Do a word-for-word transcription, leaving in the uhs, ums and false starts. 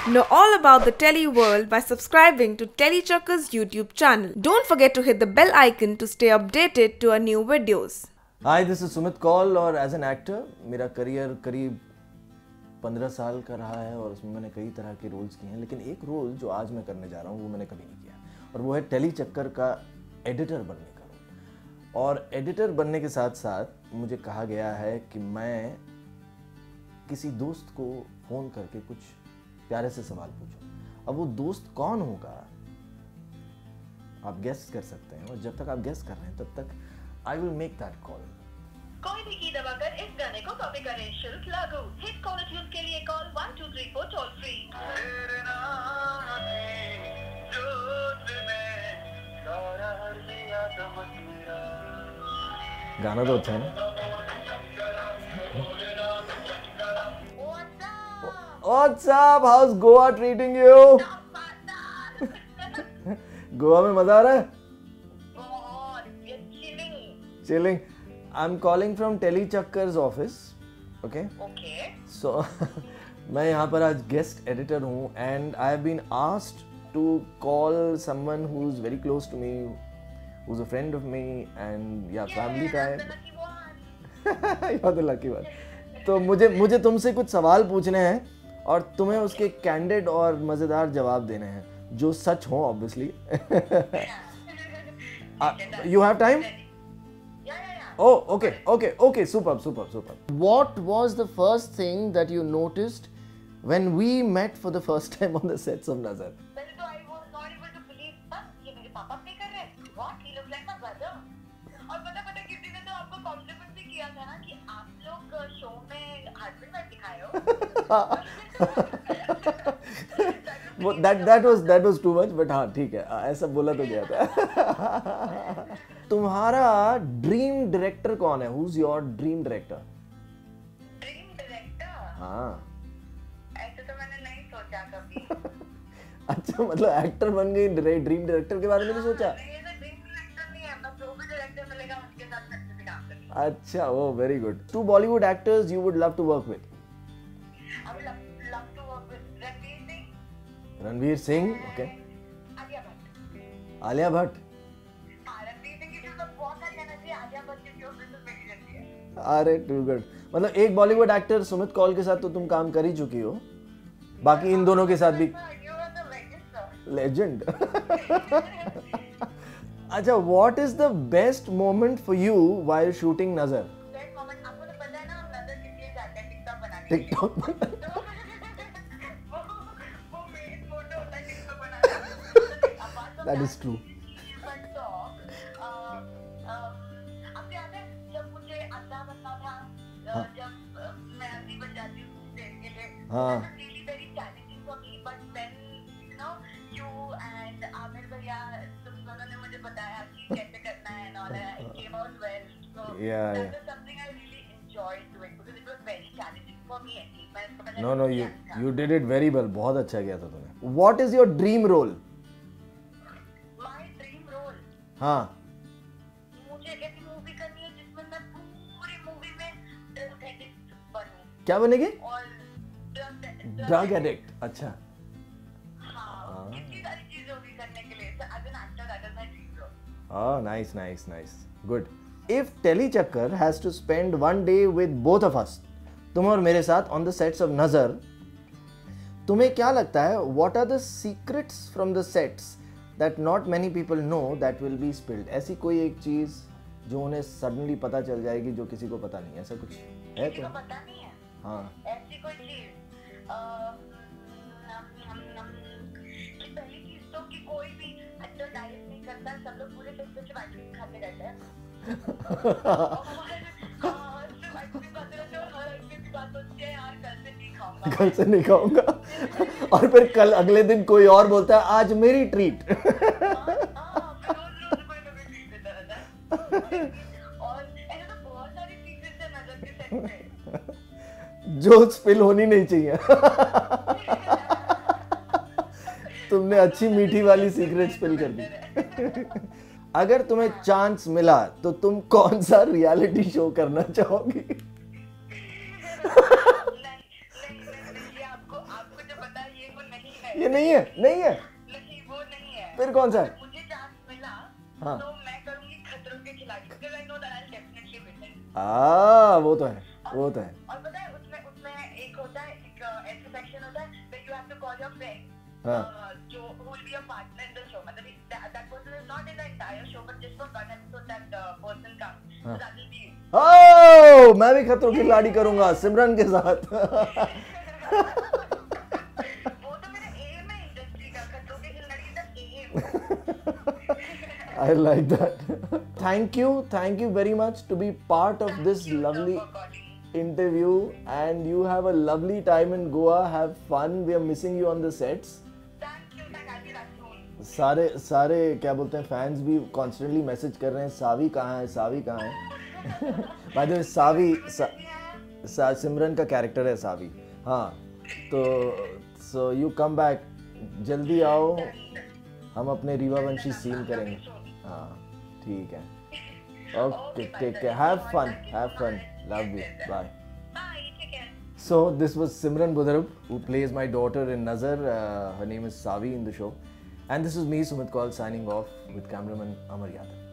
Know all about the telly world by subscribing to TellyChakkar's YouTube channel. Don't forget to hit the bell icon to stay updated to our new videos. Hi, this is Sumit Kaul और as an actor मेरा career करीब पंद्रह साल का रहा है और उसमें मैंने कई तरह के रोल्स किए हैं, लेकिन एक रोल जो आज मैं करने जा रहा हूँ वो मैंने कभी नहीं किया और वो है TellyChakkar का एडिटर बनने का रोल। और एडिटर बनने के साथ साथ मुझे कहा गया है कि मैं किसी दोस्त को फ़ोन करके कुछ प्यारे से सवाल पूछूं। अब वो दोस्त कौन होगा आप गेस कर सकते हैं, और जब तक आप गेस कर रहे हैं तब तक I will make that call. कोई भी की दबाकर इस गाने को कॉपी करें, शुल्क लागू। हिट कॉल ट्यून के लिए call one two three four toll free. गाना तो अच्छा है ना। What's up? How's Goa treating you? Goa में मजा आ रहा है? Chilling. I'm calling from TellyChakkar's office. Okay. Okay. So मैं यहाँ पर आज guest editor हूँ and I have been asked to call someone who's very close to me, who's a friend of me and yeah, family type. You're the lucky one. तो मुझे मुझे तुमसे कुछ सवाल पूछने हैं और तुम्हें उसके कैंडिड और मजेदार जवाब देने हैं जो सच हो obviously. You have time? Oh, okay, okay, okay, superb, superb, superb. What was the first thing that you noticed when we met for the first time on the sets of Nazar? Well, so I was not able to believe that ये मेरे पापा पे कर रहे हैं। What? He looks like my brother. और पता पता किसी ने तो आपको कॉम्प्लीमेंट भी किया था ना कि आप लोग शो में हस्बैंड वाइफ दिखाए हो। वो that that was that was too much, but हाँ ठीक है, ऐसा बोला तो गया था। तुम्हारा ड्रीम डायरेक्टर कौन है? Who's your dream director? Dream director? हाँ। ऐसे तो मैंने नहीं सोचा कभी। अच्छा, मतलब एक्टर बन गई, ड्रीम डायरेक्टर के बारे में नहीं सोचा? नहीं, ये ड्रीम डायरेक्टर नहीं है, बस जो भी डायरेक्टर मिलेगा उसके साथ अच्छे से काम करेंगे। अच्छा, वो very good. Two Bollywood actors you would love to work with? I would love, love to work with Ranveer Singh. Ranveer Singh, okay. Alia Bhatt. Alia Bhatt. हाँ, रणवीर सिंह की तो बहुत सारी एनर्जी, आलिया भट्ट की जो बिल्कुल मेरी रहती है। अरे टू गुड। मतलब एक बॉलीवुड एक्टर सुमित कौल के साथ तो तुम काम कर ही चुकी हो, बाकी इन दोनों के साथ भी लेजेंड। अच्छा, what is the best moment for you while shooting नजर? बेस्ट मोमेंट आपको तो पता है ना, हम नजर किस लिए जाते हैं? टिकटॉक बनाने। टिकटॉक वो वो मेन मोटो होता है टिकटॉक बनाना। That is true. आपको याद है जब मुझे अंधा बनना था, जब मैं अंधी बन जाती हूँ स्टेज के लिए, हाँ। really very challenging for me, but when you know you and Aamir भैया तुम दोनों ने मुझे बताया कि कैसे करना है and all that, it came out well. So Yeah, that yeah. was something I really enjoyed doing because it was very challenging for me at least. मैंने इसको पहले नो नो, नहीं यू किया था। You did it very well, बहुत अच्छा किया था तुमने। What is your dream role? My dream role, हाँ। मुझे ऐसी मूवी करनी है जिसमें मैं पूरी मूवी में ड्रग एडिक्ट बनूं क्या बनेगी? और ड्रग ड्रग एडिक्ट। अच्छा। हाँ, इतनी सारी चीजें होगी करने के लिए। So as an actor, that is my dream role. Oh, nice, nice, nice. Good. If TellyChakkar has to spend one day with both of us, तुम और मेरे साथ on the sets of Nazar, तुम्हें क्या लगता है? What are the secrets from the sets that not many people know that will be spilled? ऐसी कोई एक चीज जो उन्हें सडनली पता चल जाएगी जो किसी को पता नहीं, ऐसा कुछ है? किसी तो को पता नहीं है। हाँ, ऐसी कोई चीज अम, हम हम कि पहली चीज तो कि कोई भी एक्टर डायरेक्ट नहीं करता, सब लोग पूरे दिन सिर्फ आइसक्रीम खाते रहते हैं। हाँ, सिर्फ आइसक्रीम खाते रहते हैं और हर आइसक्रीम की बात होती है यार कल से नहीं खाऊंगा, कल से नहीं खाऊंगा। और फिर कल अगले दिन कोई और बोलता है आज मेरी ट्रीट। हाँ, हाँ, फिर रोज रोज कोई ना कोई ट्रीट देता रहता है। और ऐसे तो बहुत सारी चीजें हैं नजर के सेट में जो स्पिल होनी नहीं चाहिए। तुमने अच्छी मीठी वाली सीक्रेट स्पिल कर दी। अगर तुम्हें चांस मिला तो तुम कौन सा रियलिटी शो करना चाहोगी? नहीं नहीं नहीं, ये आपको आपको जो पता है ये वो नहीं ये नहीं है, नहीं है, नहीं वो नहीं है। फिर कौन सा है? मुझे चांस मिला हाँ। तो मैं करूंगी खतरों के खिलाड़ी, because I know that I'll definitely win it। आ, वो तो है, वो तो है। और पता है उसमें उसमें एक होता है, एक ऐसा सेक्शन होता है where you have to call your friend, हाँ। uh, जो who will be a partner in the show, मतलब that, that person is not in the entire show but just for one episode that uh, person comes, so that will be you। ओह, मैं भी खतरों की खिलाड़ी करूंगा सिमरन के साथ। वो तो मेरा एम है इंडस्ट्री का, खतरों के खिलाड़ी का एम। I like that. Thank you, thank you very much to be part of this Thank you, sir, lovely for calling. interview, and you have a lovely time in Goa. Have fun. We are missing you on the sets. Thank you, thank you, I'll be back soon। सारे सारे क्या बोलते हैं fans भी constantly message कर रहे हैं, सावी कहाँ है, सावी कहाँ है। बाय द वे सावी सा, सा, सिमरन का कैरेक्टर है सावी। हाँ, तो सो यू कम बैक, जल्दी आओ, हम अपने रीवा वंशी सीन करेंगे। हाँ ठीक है, okay, take care, have fun, have fun, love you, bye. Bye, take care। So this was Simran Budharub, who plays my daughter in Nazar. Uh, her name is Savi in the show. And this is me, Sumit Kaul, signing off with cameraman Amar Yadav.